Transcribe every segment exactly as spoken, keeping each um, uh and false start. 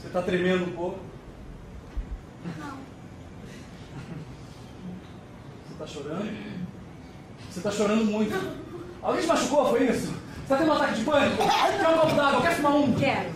Você tá tremendo um pouco? Não. Você tá chorando? Você tá chorando muito. Alguém te machucou, foi isso? Você tá tendo um ataque de pânico? Quer um copo d'água? Quer fumar um? Quero.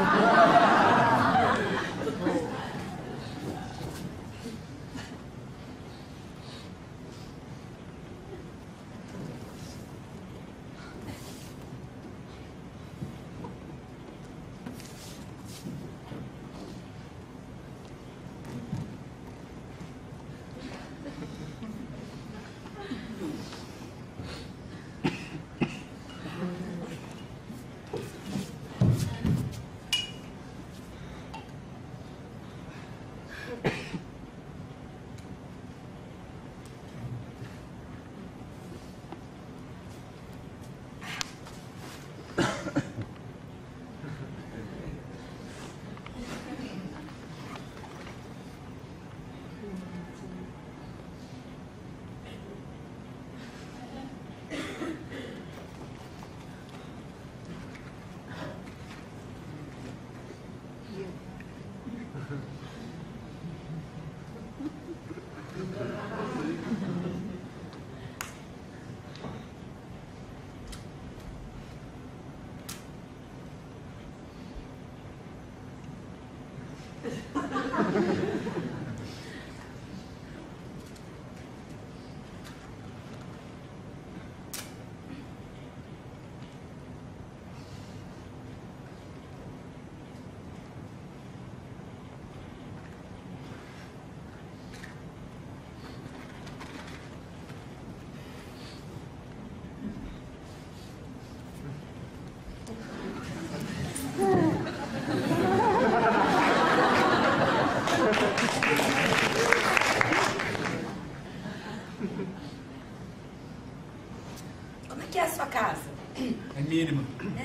Como é que é a sua casa? É mínima.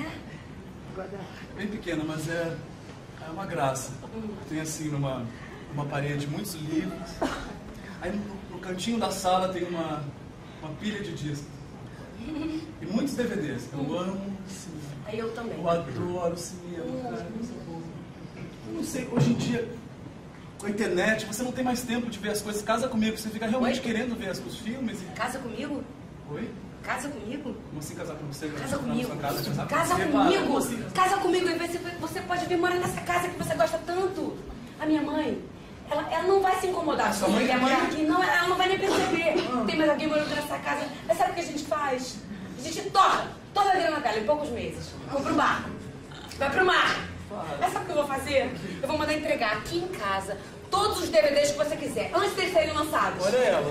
É? Bem pequena, mas é, é uma graça. Tem assim, numa, numa parede, muitos livros. Aí no, no cantinho da sala tem uma, uma pilha de discos. E muitos D V Ds. Eu amo cinema. Aí eu também. Eu adoro cinema, cara. Eu não sei, hoje em dia, com a internet, você não tem mais tempo de ver as coisas. Casa comigo, você fica realmente Oi? querendo ver os filmes. E... Casa comigo? Oi? Casa comigo? Como assim casar com você? Casa comigo. Casa, casar Casa com você? comigo. Para, assim? Casa comigo. E você, você pode vir morar nessa casa que você gosta tanto. A minha mãe, ela, ela não vai se incomodar. Sua mãe quer morar também? aqui. Não, ela não vai nem perceber. Tem mais alguém morando nessa casa. Mas sabe o que a gente faz? A gente torra toda a grana dela em poucos meses. Compra um barco. Vai pro mar. Mas sabe o que eu vou fazer? Eu vou mandar entregar aqui em casa todos os D V Ds que você quiser, antes deles serem lançados. Olha ela.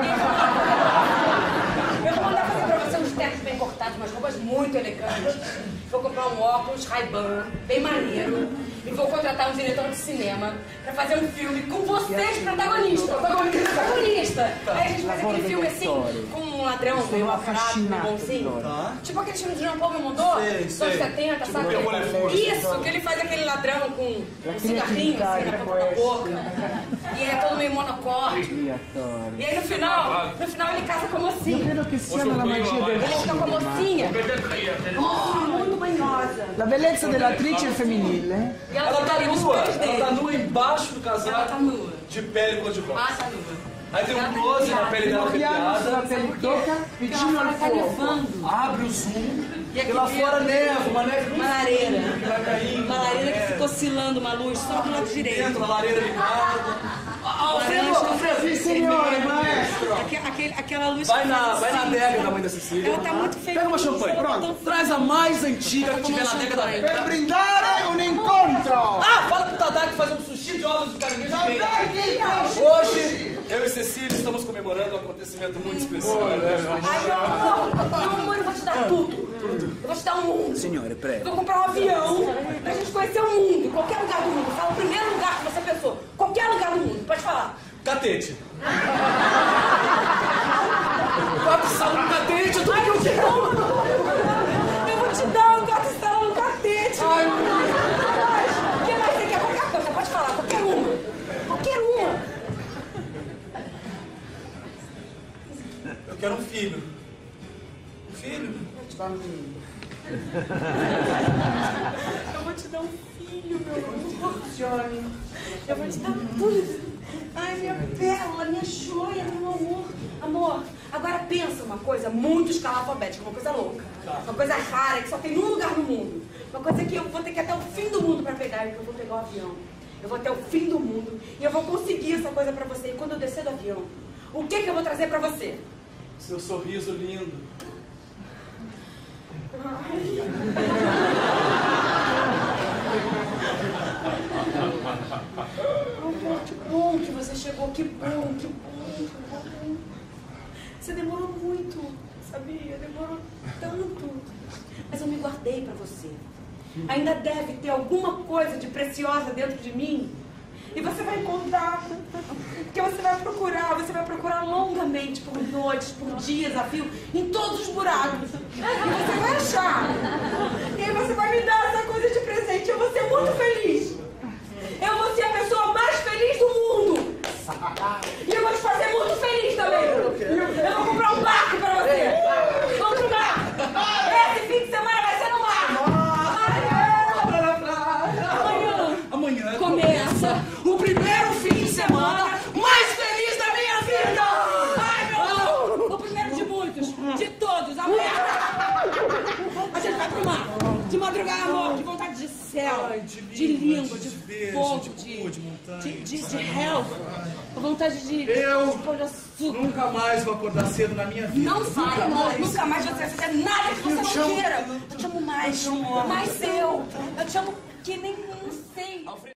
Eu vou mandar fazer pra você uns ternos bem cortados, umas roupas muito elegantes. Vou comprar um óculos Ray-Ban, bem maneiro. E vou contratar um diretor de cinema pra fazer um filme com vocês, protagonistas. Protagonista. Aí a gente faz aquele filme assim, com um ladrão, meio afrado, meio bonzinho. Tá. Tipo aquele filme de Jean Paul Belmondo, Sei, dos sei. anos setenta, Tipo sabe? o Telefone. Isso, que ele faz aquele ladrão com um cigarrinho assim na ponta da boca. E é todo meio monocórdio. E aí no final, no final ele casa com a mocinha. Credo che sia la magia del Ele fica com a mocinha. Oh, muito manhosa. La bellezza dell'attrice femminile. E ela, Ela tá fica nos nua. pés Ela dele. tá nua embaixo do Ela tá casaco. nua. De pele cor-de-rosa. Ah, tá nua. Aí tem um close na pele dela Guardiamo sulla arrepiada. pelle tocca vicino al Ela tá fuoco. nevando. Abre o zoom. E aqui E lá dentro- fora neva, uma neve Uma lareira. que vai caindo. Uma lareira que É. fica oscilando uma luz só do lado direito. Dentro, a lareira ligada. Ah, Alfredo, Alfredo, Sì, signore, maestro. Aque- aquele- aquela luz Vai que na, faz vai na assim. adega da mãe da Cecília. Ela tá muito feliz. Pega uma champanhe. Ela tá Pronto. tão- Traz a mais antiga que tiver na tomando década champanhe. da Per brindare un incontro. Ah, fala pro Tadá que faz um sushi de ovos de caranguejo Dai, quente. che pesci. Hoje, eu e Cecília estamos comemorando um acontecimento muito especial. Ai, meu amor, meu amor, eu vou te dar tudo. Eu vou te dar um mundo. Signore, prego. Vou comprar um avião pra gente conhecer o mundo, qualquer lugar do mundo. Fala o primeiro lugar que você pensou. Qualquer lugar do mundo, pode falar. Catete. Quatro salas no catete, tudo que eu quero. Eu vou te dar um gato estala no catete. Ai, meu Deus. O que mais você quer? Qualquer coisa, pode falar, qualquer uma. Qualquer uma. Eu quero um filho. Um filho? Eu vou te dar um filho, meu amor. Johnny. Eu vou te dar tudo. Ai, minha pérola, minha joia, meu amor. Amor, agora pensa uma coisa muito escalafobética, uma coisa louca. Uma coisa rara, que só tem num lugar no mundo. Uma coisa que eu vou ter que ir até o fim do mundo pra pegar, e que eu vou pegar o avião. Eu vou até o fim do mundo e eu vou conseguir essa coisa pra você. E quando eu descer do avião, o que que eu vou trazer pra você? Seu sorriso lindo. Amor, que bom que você chegou, que bom, que bom, que bom. Você demorou muito, sabia? Demorou tanto. Mas eu me guardei pra você. Ainda deve ter alguma coisa de preciosa dentro de mim. E você vai encontrar. Porque você vai procurar, você vai procurar longamente, por noites, por dias a fio, em todos os buracos. E você vai achar. E aí você vai me dar essa coisa de presente. Eu vou ser muito feliz. Eu vou ser a pessoa mais feliz do mundo. E eu vou te fazer muito feliz também. Eu vou comprar um barco pra você. Vamos pro mar. Esse fim de semana vai ser no mar. Amanhã Começa o primeiro fim de semana mais feliz da minha vida! Ai, meu Deus! O primeiro de muitos, de todos, amanhã! A gente vai pro mar, de madrugada, amor, de vontade de céu, Ai, de de língua, língua, de de verde, fogo, de de, cor, de montanha. de, de, de hell, a vontade de, Eu de pôr de açúcar. nunca mais vou acordar cedo na minha vida. Não vai, amor, nunca mais você vai fazer nada que você não te amo. queira. Eu te amo mais, mais eu. Eu te amo que nem não sei.